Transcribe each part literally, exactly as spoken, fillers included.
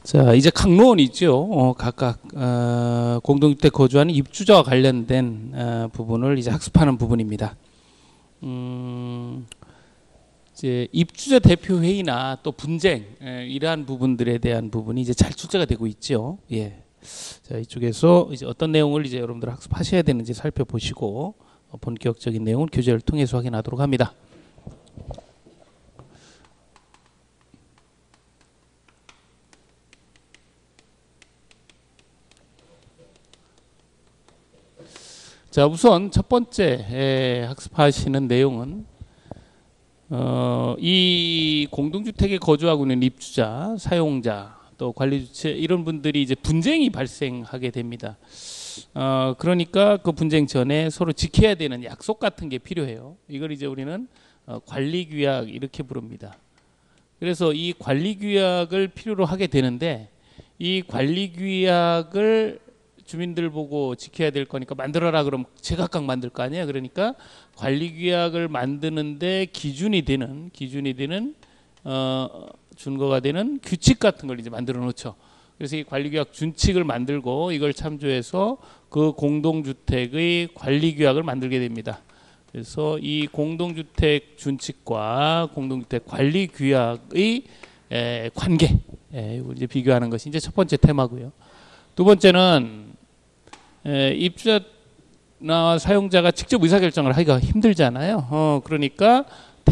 자, 이제 강론이 있죠. 어, 각각 어, 공동주택 거주하는 입주자와 관련된 어, 부분을 이제 학습하는 부분입니다. 음, 이제 입주자 대표 회의나 또 분쟁 에, 이러한 부분들에 대한 부분이 이제 잘 출제가 되고 있죠. 예. 자, 이쪽에서 이제 어떤 내용을 이제 여러분들 학습하셔야 되는지 살펴보시고 어, 본격적인 내용을 교재를 통해서 확인하도록 합니다. 자, 우선 첫 번째 학습하시는 내용은 어, 이 공동주택에 거주하고 있는 입주자, 사용자, 또 관리주체 이런 분들이 이제 분쟁이 발생하게 됩니다. 어, 그러니까 그 분쟁 전에 서로 지켜야 되는 약속 같은 게 필요해요. 이걸 이제 우리는 어, 관리규약 이렇게 부릅니다. 그래서 이 관리규약을 필요로 하게 되는데 이 관리규약을 주민들 보고 지켜야 될 거니까 만들어라 그러면 제각각 만들 거 아니에요. 그러니까 관리규약을 만드는데 기준이 되는 기준이 되는 어, 준거가 되는 규칙 같은 걸 이제 만들어 놓죠. 그래서 이 관리규약 준칙을 만들고 이걸 참조해서 그 공동주택의 관리규약을 만들게 됩니다. 그래서 이 공동주택 준칙과 공동주택 관리규약의 에, 관계 에, 이걸 이제 비교하는 것이 이제 첫 번째 테마고요. 두 번째는 에, 입주자나 사용자가 직접 의사결정을 하기가 힘들잖아요. 어, 그러니까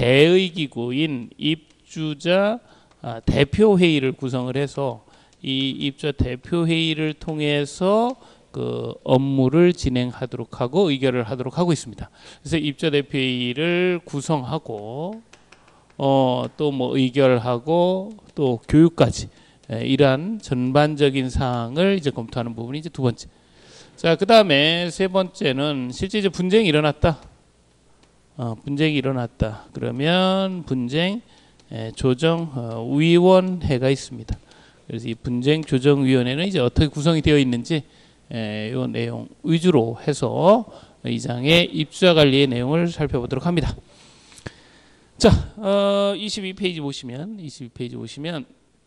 대의기구인 입주자 아, 대표회의를 구성을 해서 이 입주자 대표회의를 통해서 그 업무를 진행하도록 하고 의결을 하도록 하고 있습니다. 그래서 입주자 대표회의를 구성하고 어, 또 뭐 의결하고 또 교육까지 에, 이러한 전반적인 사항을 이제 검토하는 부분이 이제 두 번째. 자, 그 다음에 세 번째는 실제 이제 분쟁이 일어났다. 어, 분쟁이 일어났다. 그러면 분쟁 에, 조정 어, 위원회가 있습니다. 그래서 이 분쟁 조정 위원회는 이제 어떻게 구성이 되어 있는지 에, 이 내용 위주로 해서 이 장의 입주자 관리의 내용을 살펴보도록 합니다. 자, 어, 이십이 페이지 보시면 이십이 페이지 보시면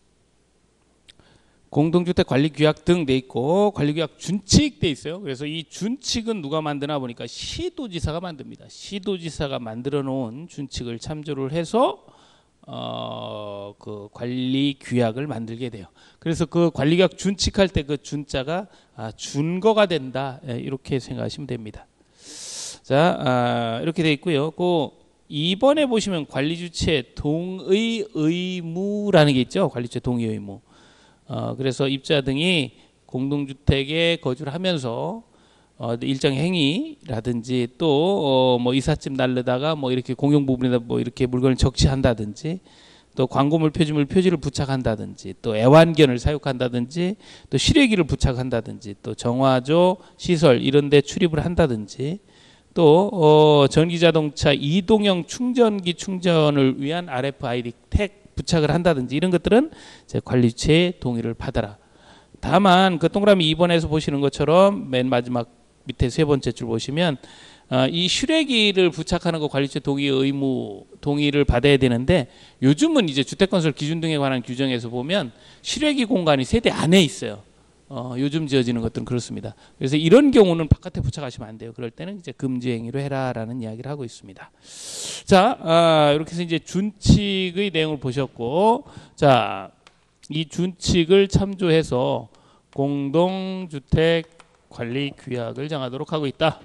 공동주택 관리규약 등 돼 있고 관리규약 준칙 돼 있어요. 그래서 이 준칙은 누가 만드나 보니까 시도지사가 만듭니다. 시도지사가 만들어 놓은 준칙을 참조를 해서 어, 그 관리규약을 만들게 돼요. 그래서 그 관리규약 준칙할 때 그 준자가 아, 준거가 된다. 예, 이렇게 생각하시면 됩니다. 자, 아, 이렇게 돼 있고요. 그 이 번에 보시면 관리주체 동의 의무라는 게 있죠. 관리주체 동의 의무. 어, 그래서 입주자 등이 공동주택에 거주를 하면서 어, 일정 행위라든지 또 뭐 어, 이삿짐 날르다가 뭐 이렇게 공용 부분에다 뭐 이렇게 물건을 적시한다든지 또 광고물 표지물 표지를 부착한다든지 또 애완견을 사육한다든지 또 실외기를 부착한다든지 또 정화조 시설 이런 데 출입을 한다든지 또 어, 전기자동차 이동형 충전기 충전을 위한 알에프아이디 택 부착을 한다든지 이런 것들은 이제 관리주체의 동의를 받아라. 다만 그 동그라미 이 번에서 보시는 것처럼 맨 마지막 밑에 세 번째 줄 보시면 어, 이 실외기를 부착하는 거 관리주체 동의 의무 동의를 받아야 되는데 요즘은 이제 주택건설 기준 등에 관한 규정에서 보면 실외기 공간이 세대 안에 있어요. 어, 요즘 지어지는 것들은 그렇습니다. 그래서 이런 경우는 바깥에 부착하시면 안 돼요. 그럴 때는 이제 금지 행위로 해라라는 이야기를 하고 있습니다. 자, 아, 이렇게 해서 이제 준칙의 내용을 보셨고, 자, 이 준칙을 참조해서 공동주택 관리 규약을 정하도록 하고 있다.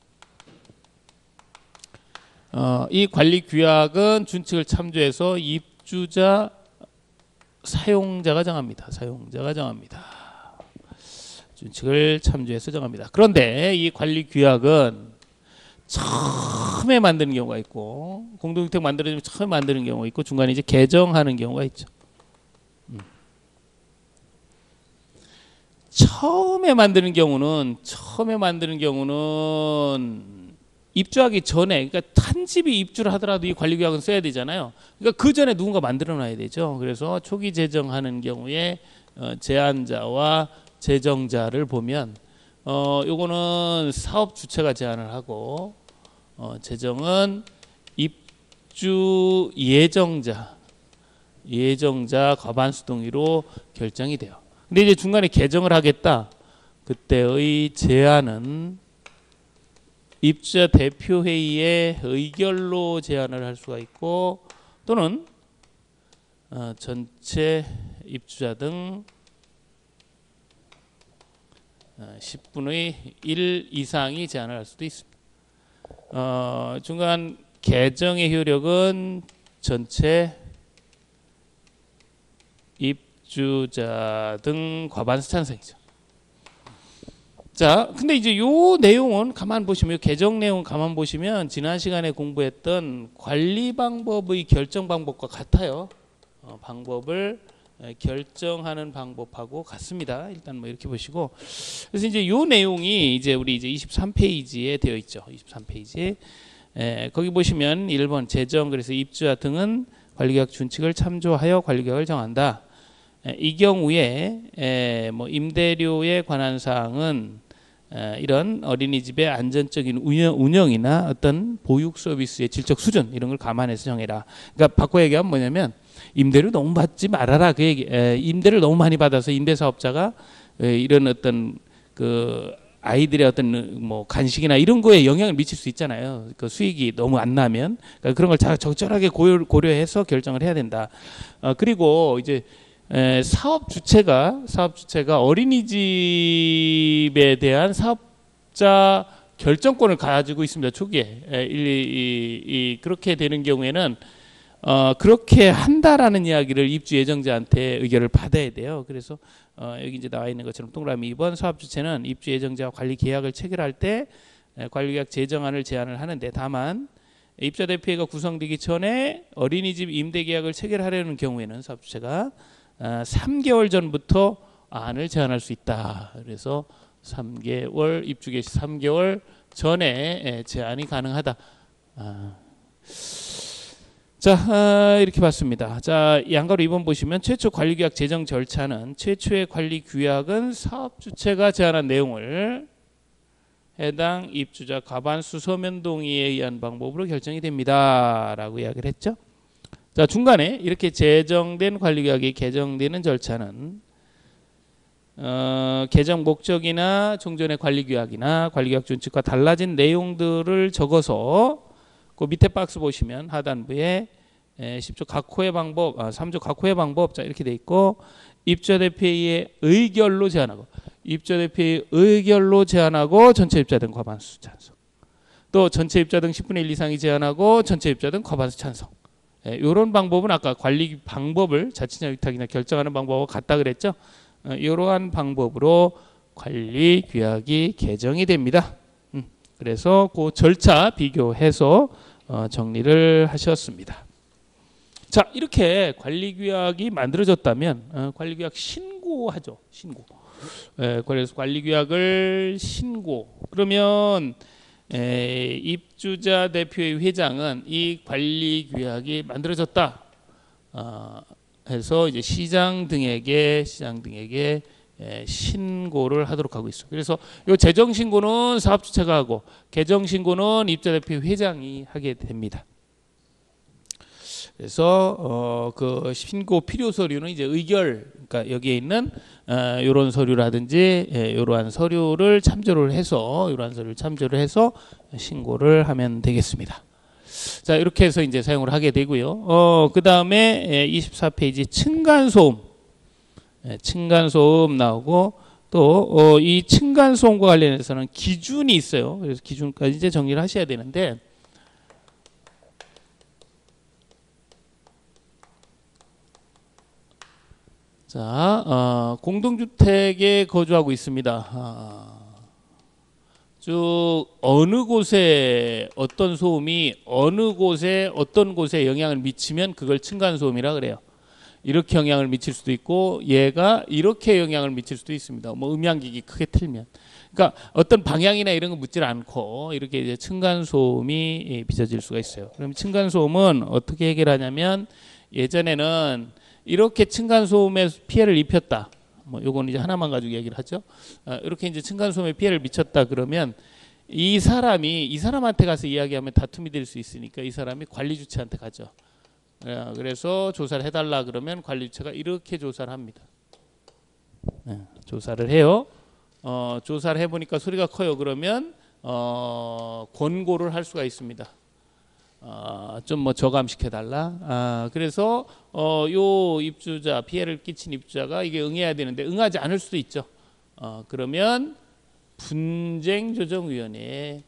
어, 이 관리 규약은 준칙을 참조해서 입주자 사용자가 정합니다. 사용자가 정합니다. 준칙을 참조해서 정합니다. 그런데 이 관리 규약은 처음에 만드는 경우가 있고 공동주택 만들어지면 처음에 만드는 경우가 있고 중간에 이제 개정하는 경우가 있죠. 음. 처음에 만드는 경우는 처음에 만드는 경우는 입주하기 전에 그러니까 한 집이 입주를 하더라도 이 관리 규약은 써야 되잖아요. 그러니까 그 전에 누군가 만들어 놔야 되죠. 그래서 초기 제정하는 경우에 어, 제안자와 제정자를 보면 어 요거는 사업 주체가 제안을 하고 어 제정은 입주 예정자 예정자 과반수 동의로 결정이 돼요. 근데 이제 중간에 개정을 하겠다. 그때의 제안은 입주자 대표회의의 의결로 제안을 할 수가 있고 또는 어, 전체 입주자 등 어, 십분의 일 이상이 제안을 할 수도 있습니다. 어, 중간 개정의 효력은 전체 입주자 등 과반수 찬성이죠. 자, 근데 이제 요 내용은 가만 보시면, 요 개정 내용 가만 보시면 지난 시간에 공부했던 관리 방법의 결정 방법과 같아요. 어, 방법을 결정하는 방법하고 같습니다. 일단 뭐 이렇게 보시고, 그래서 이제 요 내용이 이제 우리 이제 이십삼 페이지에 되어 있죠. 이십삼 페이지. 에, 거기 보시면 일 번 제정, 그래서 입주자 등은 관리계약 준칙을 참조하여 관리계약을 정한다. 에, 이 경우에 에, 뭐 임대료에 관한 사항은 에, 이런 어린이집의 안전적인 운영, 운영이나 어떤 보육 서비스의 질적 수준 이런 걸 감안해서 정해라. 그러니까 바꿔 얘기하면 뭐냐면 임대료 너무 받지 말아라. 그 얘기. 에, 임대를 너무 많이 받아서 임대사업자가 에, 이런 어떤 그 아이들의 어떤 뭐 간식이나 이런 거에 영향을 미칠 수 있잖아요. 그 수익이 너무 안 나면 그러니까 그런 걸 적절하게 고려, 고려해서 결정을 해야 된다. 어, 그리고 이제 에, 사업 주체가 사업 주체가 어린이집에 대한 사업자 결정권을 가지고 있습니다. 초기에 에, 이, 이, 이, 그렇게 되는 경우에는 어, 그렇게 한다라는 이야기를 입주 예정자한테 의결을 받아야 돼요. 그래서 어, 여기 이제 나와 있는 것처럼 동그라미 이 번 사업 주체는 입주 예정자와 관리 계약을 체결할 때 에, 관리계약 제정안을 제안을 하는데 다만 입주자 대표회의가 구성되기 전에 어린이집 임대 계약을 체결하려는 경우에는 사업 주체가 어, 삼 개월 전부터 안을 제안할 수 있다. 그래서 삼 개월 입주 개시 삼 개월 전에 에, 제안이 가능하다. 아. 자, 어, 이렇게 봤습니다. 자, 양가로 이 번 보시면 최초 관리계약 제정 절차는 최초의 관리 규약은 사업 주체가 제안한 내용을 해당 입주자 과반수 서면 동의에 의한 방법으로 결정이 됩니다. 라고 이야기를 했죠. 자, 중간에 이렇게 제정된 관리계약이 개정되는 절차는 어, 개정 목적이나 종전의 관리규약이나 관리계약 준칙과 달라진 내용들을 적어서 그 밑에 박스 보시면 하단부에 십 조 각 호의 방법, 아, 삼 조 각 호의 방법 자 이렇게 돼 있고 입주자 대표회의의 의결로 제안하고 입주자 대표회의 의결로 제안하고 전체 입주자 등 과반수 찬성. 또 전체 입주자 등 십분의 일 이상이 제안하고 전체 입주자 등 과반수 찬성. 예, 이런 방법은 아까 관리 방법을 자치냐 위탁이나 결정하는 방법과 같다 그랬죠. 어, 이러한 방법으로 관리 규약이 개정이 됩니다. 음, 그래서 그 절차 비교해서 어, 정리를 하셨습니다. 자, 이렇게 관리규약이 만들어졌다면 어, 관리규약 신고하죠. 신고. 에, 그래서 관리규약을 신고. 그러면 에, 입주자 대표의 회장은 이 관리규약이 만들어졌다. 어, 해서 이제 시장 등에게 시장 등에게 에, 신고를 하도록 하고 있어. 그래서 이 재정 신고는 사업 주체가 하고 개정 신고는 입주자 대표 회장이 하게 됩니다. 그래서 어, 그 신고 필요 서류는 이제 의결, 그러니까 여기에 있는 어, 이런 서류라든지 예, 이러한 서류를 참조를 해서 이러한 서류를 참조를 해서 신고를 하면 되겠습니다. 자, 이렇게 해서 이제 사용을 하게 되고요. 어, 그 다음에 이십사 페이지 층간소음, 예, 층간소음 나오고 또 이 어, 층간소음과 관련해서는 기준이 있어요. 그래서 기준까지 이제 정리를 하셔야 되는데. 자, 어, 공동주택에 거주하고 있습니다. 아, 쭉 어느 곳에 어떤 소음이 어느 곳에 어떤 곳에 영향을 미치면 그걸 층간소음이라 그래요. 이렇게 영향을 미칠 수도 있고 얘가 이렇게 영향을 미칠 수도 있습니다. 뭐 음향기기 크게 틀면. 그러니까 어떤 방향이나 이런 거 묻질 않고 이렇게 이제 층간소음이 빚어질 수가 있어요. 그럼 층간소음은 어떻게 해결하냐면 예전에는 이렇게 층간소음에 피해를 입혔다. 뭐 요건 이제 하나만 가지고 얘기를 하죠. 어, 이렇게 이제 층간소음에 피해를 미쳤다 그러면 이 사람이 이 사람한테 가서 이야기하면 다툼이 될 수 있으니까 이 사람이 관리 주체한테 가죠. 그래서 조사를 해달라 그러면 관리주체가 이렇게 조사를 합니다. 네, 조사를 해요. 어, 조사를 해보니까 소리가 커요. 그러면 어, 권고를 할 수가 있습니다. 어, 좀 뭐 저감시켜달라. 아, 그래서 어, 요 입주자, 피해를 끼친 입주자가 이게 응해야 되는데 응하지 않을 수도 있죠. 어, 그러면 분쟁조정위원회,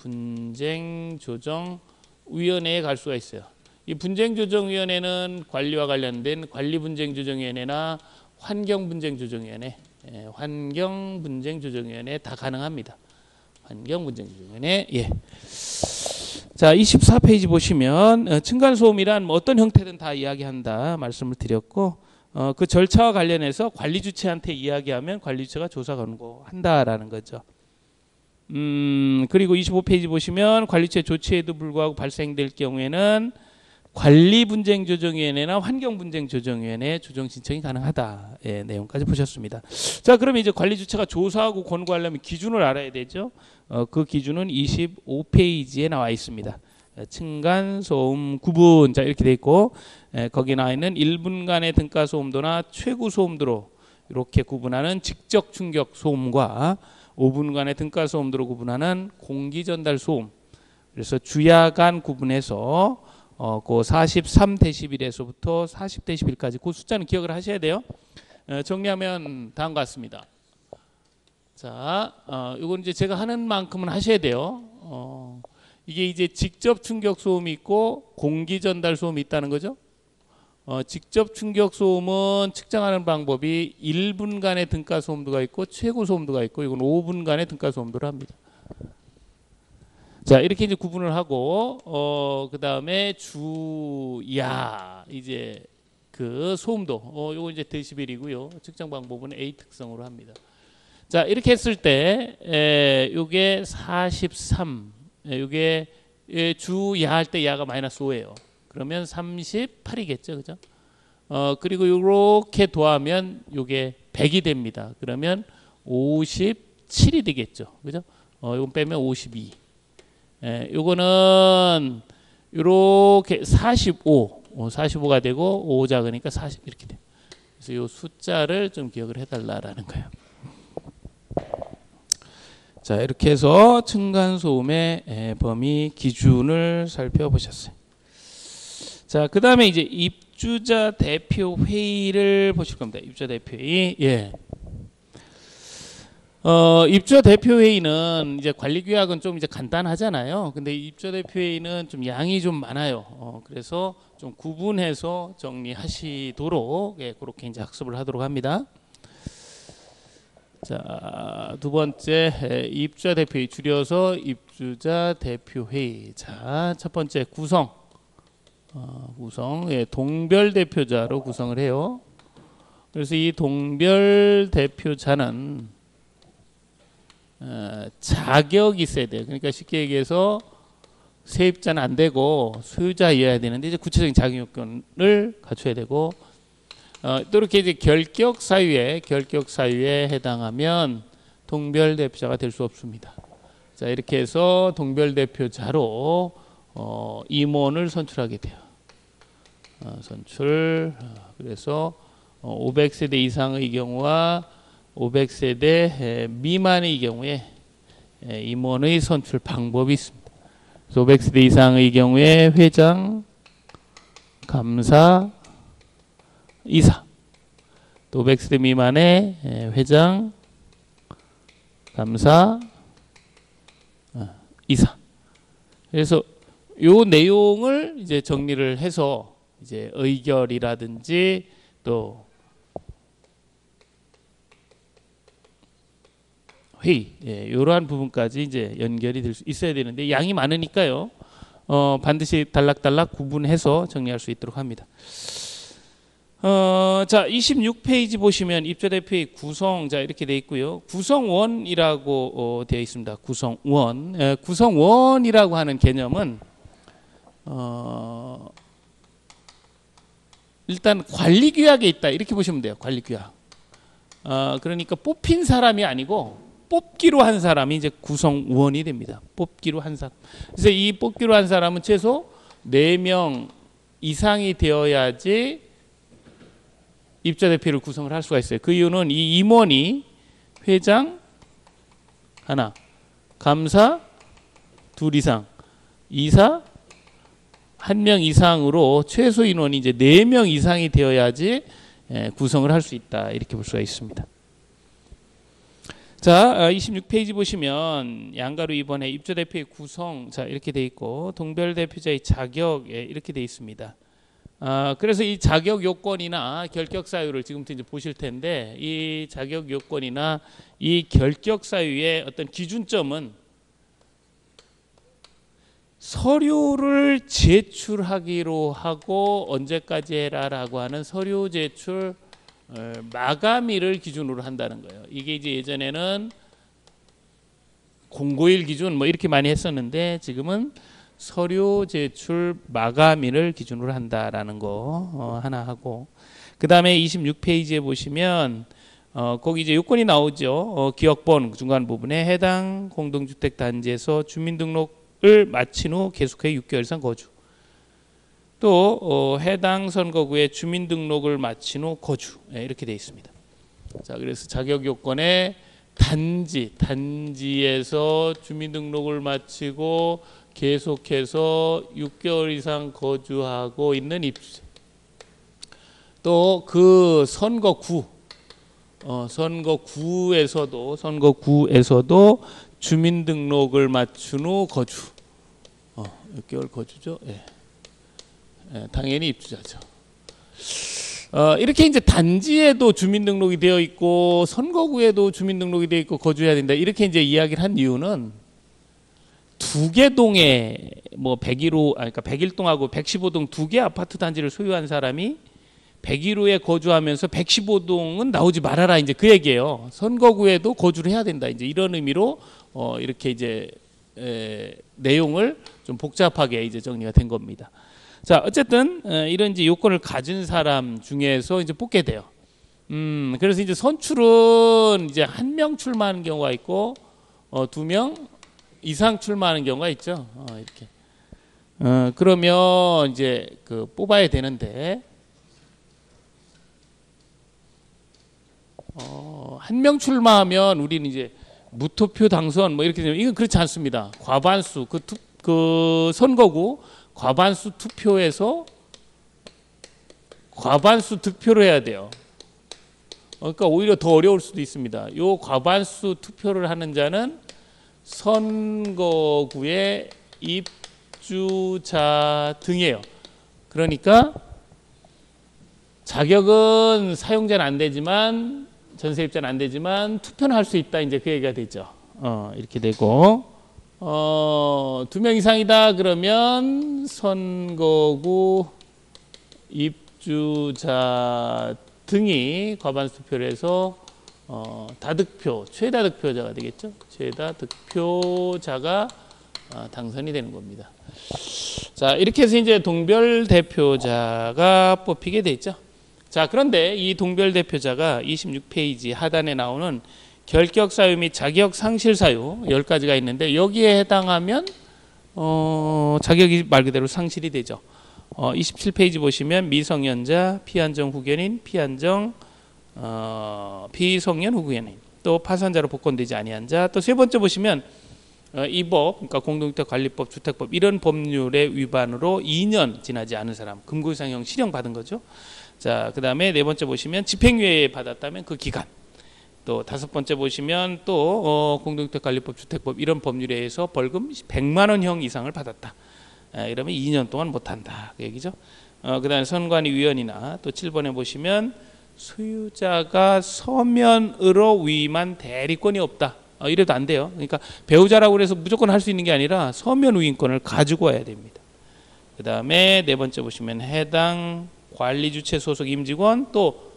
분쟁조정위원회에 갈 수가 있어요. 이 분쟁조정위원회는 관리와 관련된 관리분쟁조정위원회나 환경분쟁조정위원회, 예, 환경분쟁조정위원회 다 가능합니다. 환경분쟁조정위원회. 예. 자, 이십사 페이지 보시면 어, 층간소음이란 뭐 어떤 형태든 다 이야기한다 말씀을 드렸고, 어, 그 절차와 관련해서 관리주체한테 이야기하면 관리주체가 조사 권고한다라는 거죠. 음, 그리고 이십오 페이지 보시면 관리주체 조치에도 불구하고 발생될 경우에는 관리분쟁조정위원회나 환경분쟁조정위원회 조정 신청이 가능하다. 예, 내용까지 보셨습니다. 자, 그러면 이제 관리주체가 조사하고 권고하려면 기준을 알아야 되죠. 어, 그 기준은 이십오 페이지에 나와 있습니다. 층간소음 구분, 자 이렇게 돼 있고, 에, 거기 나와 있는 일 분간의 등가소음도나 최고소음도로 이렇게 구분하는 직접 충격 소음과 오 분간의 등가소음도로 구분하는 공기전달소음. 그래서 주야간 구분해서 어, 그 사십삼 데시벨에서부터 사십 데시벨까지 그 숫자는 기억을 하셔야 돼요. 어, 정리하면 다음과 같습니다. 자, 어, 이건 이제 제가 하는 만큼은 하셔야 돼요. 어, 이게 이제 직접 충격 소음이 있고 공기 전달 소음이 있다는 거죠. 어, 직접 충격 소음은 측정하는 방법이 일 분간의 등가 소음도가 있고 최고 소음도가 있고, 이건 오 분간의 등가 소음도를 합니다. 자, 이렇게 이제 구분을 하고, 어, 그 다음에 주야, 이제 그 소음도, 어, 요거 이제 데시벨이고요. 측정 방법은 A 특성으로 합니다. 자, 이렇게 했을 때, 에, 요게 사십삼, 에, 요게 에, 주야 할 때 야가 마이너스 오예요. 그러면 삼십팔이겠죠, 그죠? 어, 그리고 요렇게 더하면 요게 백이 됩니다. 그러면 오십칠이 되겠죠, 그죠? 어, 요건 빼면 오십이. 예, 요거는 요렇게 사십오, 어, 사십오가 되고 오 작으니까 사십 이렇게 돼요. 그래서 요 숫자를 좀 기억을 해달라라는 거예요. 자, 이렇게 해서 층간소음의 예, 범위 기준을 살펴보셨어요. 자, 그 다음에 이제 입주자 대표 회의를 보실 겁니다. 입주자 대표 회의. 예. 어, 입주자 대표 회의는 이제 관리 규약은 좀 이제 간단하잖아요. 근데 입주자 대표 회의는 좀 양이 좀 많아요. 어, 그래서 좀 구분해서 정리하시도록 예, 그렇게 이제 학습을 하도록 합니다. 자, 두 번째 예, 입주자 대표 회의, 줄여서 입주자 대표 회의. 자, 첫 번째 구성. 어, 구성. 예, 동별 대표자로 구성을 해요. 그래서 이 동별 대표자는 어, 자격이 있어야 돼요. 그러니까 쉽게 얘기해서 세입자는 안 되고 소유자여야 되는데 이제 구체적인 자격 요건을 갖춰야 되고, 어, 또 이렇게 이제 결격 사유에 결격 사유에 해당하면 동별 대표자가 될 수 없습니다. 자, 이렇게 해서 동별 대표자로 어, 임원을 선출하게 돼요. 어, 선출. 어, 그래서 어, 오백 세대 이상의 경우와 오백 세대 미만의 경우에 임원의 선출 방법이 있습니다. 그래서 오백 세대 이상의 경우에 회장, 감사, 이사. 또 오백 세대 미만의 회장, 감사, 이사. 그래서 요 내용을 이제 정리를 해서 이제 의결이라든지 또 회의, 예, 이러한 부분까지 이제 연결이 될 수 있어야 되는데 양이 많으니까요. 어, 반드시 단락단락 구분해서 정리할 수 있도록 합니다. 어, 자, 이십육 페이지 보시면 입주자 대표의 구성, 자 이렇게 되어 있고요. 구성원이라고 어, 되어 있습니다. 구성원, 예, 구성원이라고 하는 개념은 어, 일단 관리규약에 있다 이렇게 보시면 돼요. 관리규약. 어, 그러니까 뽑힌 사람이 아니고 뽑기로 한 사람이 이제 구성원이 됩니다. 뽑기로 한 사람. 그래서 이 뽑기로 한 사람은 최소 네 명 이상이 되어야지 입주자 대표를 구성을 할 수가 있어요. 그 이유는 이 임원이 회장 하나, 감사 둘 이상, 이사 한 명 이상으로 최소 인원이 이제 네 명 이상이 되어야지 구성을 할 수 있다. 이렇게 볼 수가 있습니다. 자, 이십육 페이지 보시면 양가로 이번에 입주자 대표의 구성, 자 이렇게 돼 있고 동별 대표자의 자격에 이렇게 돼 있습니다. 아, 그래서 이 자격 요건이나 결격 사유를 지금부터 이제 보실 텐데 이 자격 요건이나 이 결격 사유의 어떤 기준점은 서류를 제출하기로 하고 언제까지 해라라고 하는 서류 제출 마감일을 기준으로 한다는 거예요. 이게 이제 예전에는 공고일 기준 뭐 이렇게 많이 했었는데 지금은 서류 제출 마감일을 기준으로 한다라는 거 어, 하나 하고 그 다음에 이십육 페이지에 보시면 어, 거기 이제 요건이 나오죠. 어, 기억번 중간 부분에 해당 공동주택 단지에서 주민등록을 마친 후 계속해 육 개월 이상 거주. 또 어, 해당 선거구에 주민등록을 마친 후 거주. 네, 이렇게 되어 있습니다. 자, 그래서 자격 요건에 단지, 단지에서 주민등록을 마치고 계속해서 육 개월 이상 거주하고 있는 입주자. 또 그 선거구, 어, 선거구에서도 선거구에서도 주민등록을 마친 후 거주. 어, 육 개월 거주죠. 예. 예, 당연히 입주자죠. 어, 이렇게 이제 단지에도 주민등록이 되어 있고 선거구에도 주민등록이 되어 있고 거주해야 된다. 이렇게 이제 이야기를 한 이유는 두 개 동에 뭐 백일 호, 아, 그러니까 백일 동하고 백십오 동 두 개 아파트 단지를 소유한 사람이 백일 호에 거주하면서 백십오 동은 나오지 말아라 이제 그 얘기예요. 선거구에도 거주를 해야 된다. 이제 이런 의미로 어, 이렇게 이제 에, 내용을 좀 복잡하게 이제 정리가 된 겁니다. 자, 어쨌든 이런 이제 요건을 가진 사람 중에서 이제 뽑게 돼요. 음, 그래서 이제 선출은 이제 한 명 출마하는 경우가 있고, 어, 두 명 이상 출마하는 경우가 있죠. 어, 이렇게. 어, 그러면 이제 그 뽑아야 되는데, 어, 한 명 출마하면 우리는 이제 무투표 당선 뭐 이렇게 되면 이건 그렇지 않습니다. 과반수 그, 투, 그 선거구 과반수 투표에서 과반수 득표를 해야 돼요. 그러니까 오히려 더 어려울 수도 있습니다. 요 과반수 투표를 하는 자는 선거구의 입주자 등이에요. 그러니까 자격은 사용자는 안 되지만 전세입자는 안 되지만 투표는 할 수 있다. 이제 그 얘기가 되죠. 어, 이렇게 되고 어, 두 명 이상이다 그러면 선거구 입주자 등이 과반수 투표를 해서 어, 다득표, 최다 득표자가 되겠죠. 최다 득표자가 어, 당선이 되는 겁니다. 자, 이렇게 해서 이제 동별 대표자가 뽑히게 되죠. 자, 그런데 이 동별 대표자가 이십육 페이지 하단에 나오는 결격 사유 및 자격 상실 사유 열 가지가 있는데 여기에 해당하면 어, 자격이 말 그대로 상실이 되죠. 어, 이십칠 페이지 보시면 미성년자, 피한정 후견인, 피한정 어, 피성년 후견인, 또 파산자로 복권되지 아니한 자, 또 세 번째 보시면 어, 이 법, 그러니까 공동주택관리법, 주택법 이런 법률의 위반으로 이 년 지나지 않은 사람, 금고이상형 실형 받은 거죠. 자, 그 다음에 네 번째 보시면 집행유예 받았다면 그 기간. 또 다섯 번째 보시면 또 어, 공동주택관리법, 주택법 이런 법률에 의해서 벌금 백만 원형 이상을 받았다. 아, 이러면 이 년 동안 못한다. 그 얘기죠. 어, 그 다음에 선관위 위원이나 또 칠 번에 보시면 소유자가 서면으로 위임한 대리권이 없다. 어, 이래도 안 돼요. 그러니까 배우자라고 해서 무조건 할 수 있는 게 아니라 서면 위임권을 가지고 와야 됩니다. 그 다음에 네 번째 보시면 해당 관리주체 소속 임직원 또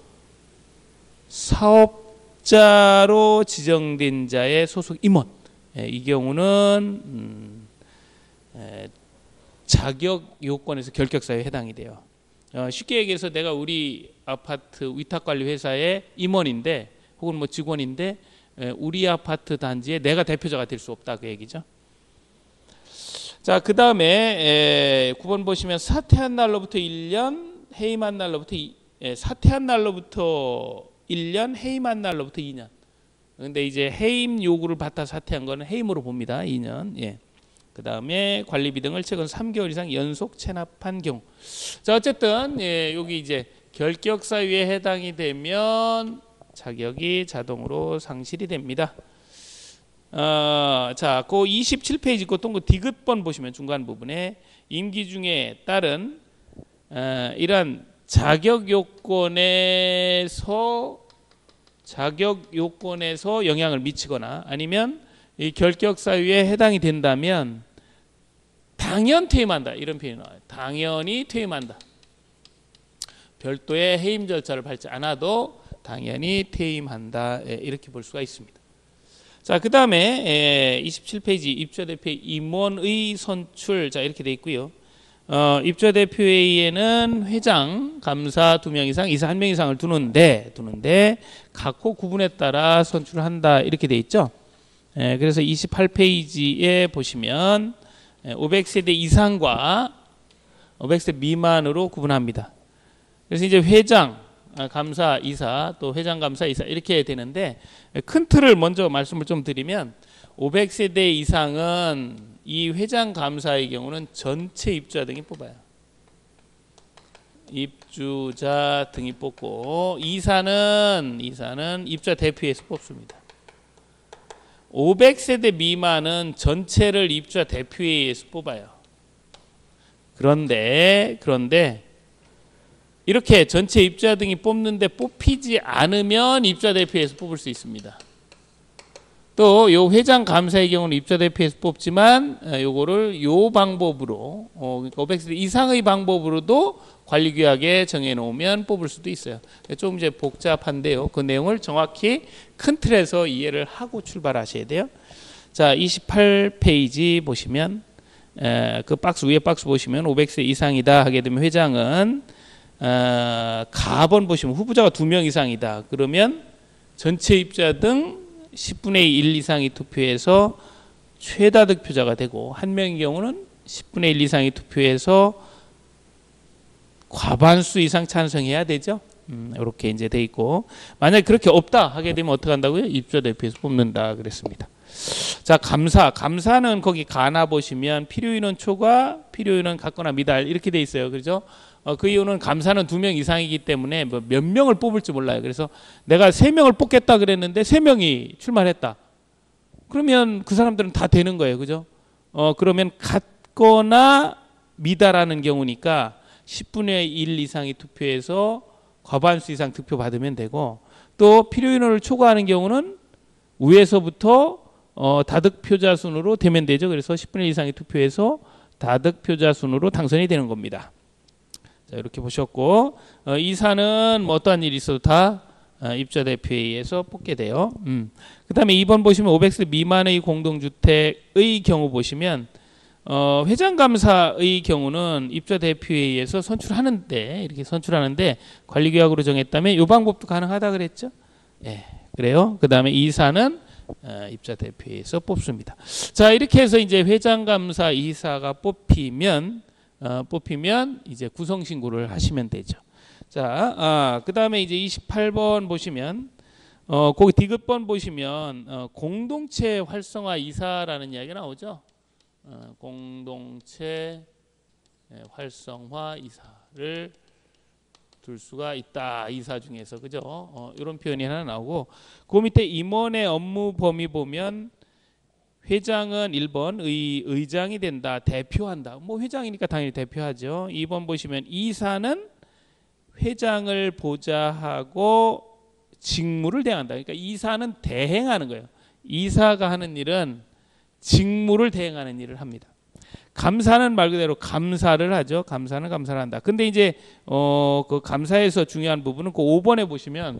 사업 자로 지정된 자의 소속 임원, 예, 이 경우는 음, 에, 자격 요건에서 결격 사유에 해당이 돼요. 어, 쉽게 얘기해서 내가 우리 아파트 위탁관리 회사의 임원인데 혹은 뭐 직원인데 에, 우리 아파트 단지에 내가 대표자가 될 수 없다 그 얘기죠. 자, 그 다음에 구 번 보시면 사퇴한 날로부터 일 년, 해임한 날로부터 이, 에, 사퇴한 날로부터 일 년, 해임한 날로부터 이 년. 근데 이제 해임 요구를 받아 사퇴한 거는 해임으로 봅니다. 이 년. 예. 그 다음에 관리비 등을 최근 삼 개월 이상 연속 체납한 경우. 자, 어쨌든 예, 여기 이제 결격 사유에 해당이 되면 자격이 자동으로 상실이 됩니다. 어, 자, 그 이십칠 페이지 그 동그 디귿번 보시면 중간 부분에 임기 중에 따른 어, 이러한 자격 요건에서 자격 요건에서 영향을 미치거나 아니면 이 결격 사유에 해당이 된다면 당연 퇴임한다 이런 표현이 나와요. 당연히 퇴임한다. 별도의 해임 절차를 밟지 않아도 당연히 퇴임한다 이렇게 볼 수가 있습니다. 자, 그 다음에 이십칠 페이지 입주대표의 임원의 선출 자 이렇게 돼 있고요. 어, 입주대표회의에는 회장, 감사 두 명 이상, 이사 한 명 이상을 두는데 두는데 각호 구분에 따라 선출한다 이렇게 돼 있죠. 예, 그래서 이십팔 페이지에 보시면 오백 세대 이상과 오백 세대 미만으로 구분합니다. 그래서 이제 회장, 감사, 이사, 또 회장, 감사, 이사 이렇게 되는데 큰 틀을 먼저 말씀을 좀 드리면 오백 세대 이상은 이 회장, 감사의 경우는 전체 입주자 등이 뽑아요. 입주자 등이 뽑고 이사는 이사는 입주자 대표에서 뽑습니다. 오백 세대 미만은 전체를 입주자 대표회의에서 뽑아요. 그런데 그런데 이렇게 전체 입주자 등이 뽑는데 뽑히지 않으면 입주자 대표회의에서 뽑을 수 있습니다. 또 요 회장 감사의 경우는 입주자 대표회의에서 뽑지만 요거를 요 방법으로 어, 그러니까 오백 세대 이상의 방법으로도 관리규약에 정해놓으면 뽑을 수도 있어요. 좀 이제 복잡한데요. 그 내용을 정확히 큰 틀에서 이해를 하고 출발하셔야 돼요. 자, 이십팔 페이지 보시면 에, 그 박스 위에 박스 보시면 오백 세 이상이다 하게 되면 회장은 어, 가번 보시면 후보자가 두 명 이상이다. 그러면 전체 입주자 등 십분의 일 이상이 투표해서 최다 득표자가 되고 한 명의 경우는 십분의 일 이상이 투표해서 과반수 이상 찬성해야 되죠. 음, 이렇게 이제 돼 있고 만약에 그렇게 없다 하게 되면 어떻게 한다고요? 입주자 대표에서 뽑는다 그랬습니다. 자, 감사. 감사는 거기 가나 보시면 필요인원 초과, 필요인원 같거나 미달 이렇게 돼 있어요. 그렇죠? 어, 그 이유는 감사는 두 명 이상이기 때문에 뭐 몇 명을 뽑을지 몰라요. 그래서 내가 세 명을 뽑겠다 그랬는데 세 명이 출마했다. 그러면 그 사람들은 다 되는 거예요. 그죠? 어, 그러면 같거나 미달하는 경우니까 십분의 일 이상이 투표해서 과반수 이상 득표 받으면 되고 또 필요인원을 초과하는 경우는 위에서부터 어, 다득표자 순으로 되면 되죠. 그래서 십분의 일 이상이 투표해서 다득표자 순으로 당선이 되는 겁니다. 자, 이렇게 보셨고 어, 이사는 뭐 어떠한 일이 있어도 다 어, 입주자 대표회의에서 뽑게 돼요. 음. 그 다음에 이 번 보시면 오백 세 미만의 공동주택의 경우 보시면 어, 회장감사의 경우는 입주자 대표회의에서 선출하는데 이렇게 선출하는데 관리규약으로 정했다면 이 방법도 가능하다 그랬죠. 예, 그래요. 그 다음에 이사는 어, 입주자 대표회의에서 뽑습니다. 자, 이렇게 해서 이제 회장감사 이사가 뽑히면 어, 뽑히면 이제 구성 신고를 하시면 되죠. 자, 아, 그 다음에 이제 이십팔 번 보시면 어, 거기 디귿번 보시면 어, 공동체 활성화 이사라는 이야기가 나오죠. 어, 공동체 활성화 이사를 둘 수가 있다. 이사 중에서 그죠? 어, 이런 표현이 하나 나오고 그 밑에 임원의 업무 범위 보면 회장은 일 번 의, 의장이 된다. 대표한다. 뭐 회장이니까 당연히 대표하죠. 이 번 보시면 이사는 회장을 보좌하고 직무를 대행한다. 그러니까 이사는 대행하는 거예요. 이사가 하는 일은 직무를 대행하는 일을 합니다. 감사는 말 그대로 감사를 하죠. 감사는 감사를 한다. 근데 이제 어, 그 감사에서 중요한 부분은 그 오 번에 보시면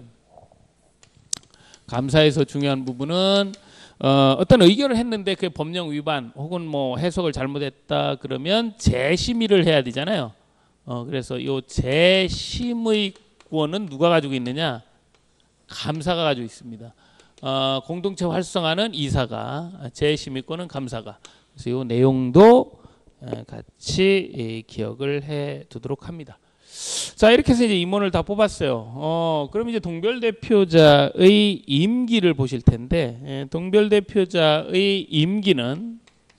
감사에서 중요한 부분은 어, 어떤 의결을 했는데 그 법령 위반 혹은 뭐 해석을 잘못했다 그러면 재심의를 해야 되잖아요. 어, 그래서 이 재심의 권은 누가 가지고 있느냐? 감사가 가지고 있습니다. 어, 공동체 활성화는 이사가, 재심의권은 감사가. 그래서 이 내용도 같이 기억을 해 두도록 합니다. 자, 이렇게 해서 이제 임원을 다 뽑았어요. 어, 그럼 이제 동별대표자의 임기를 보실 텐데, 동별대표자의 임기는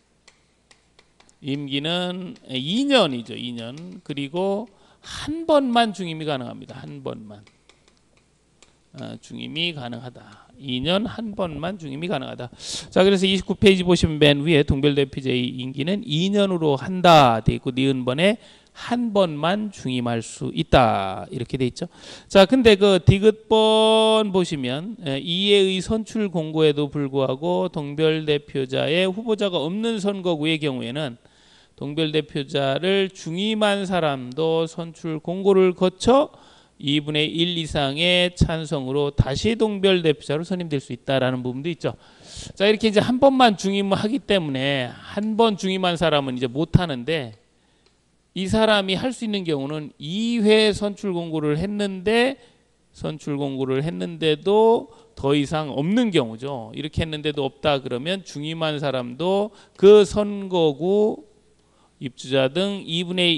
임기는 이 년이죠. 이 년. 그리고 한 번만 중임이 가능합니다. 한 번만. 아, 중임이 가능하다. 이 년 한 번만 중임이 가능하다. 자, 그래서 이십구 페이지 보시면 맨 위에 동별대표자의 임기는 이 년으로 한다 돼 있고 니은 번에 한 번만 중임할 수 있다 이렇게 돼 있죠. 자, 근데 그 디귿번 보시면 이해의 선출 공고에도 불구하고 동별대표자의 후보자가 없는 선거구의 경우에는 동별대표자를 중임한 사람도 선출 공고를 거쳐 이분의 일 이상의 찬성으로 다시 동별대표자로 선임될 수 있다라는 부분도 있죠. 자, 이렇게 이제 한 번만 중임을 하기 때문에 한 번 중임한 사람은 이제 못 하는데, 이 사람이 할 수 있는 경우는 이 회 선출 공고를 했는데 선출 공고를 했는데도 더 이상 없는 경우죠. 이렇게 했는데도 없다 그러면 중임한 사람도 그 선거구 입주자 등 이분의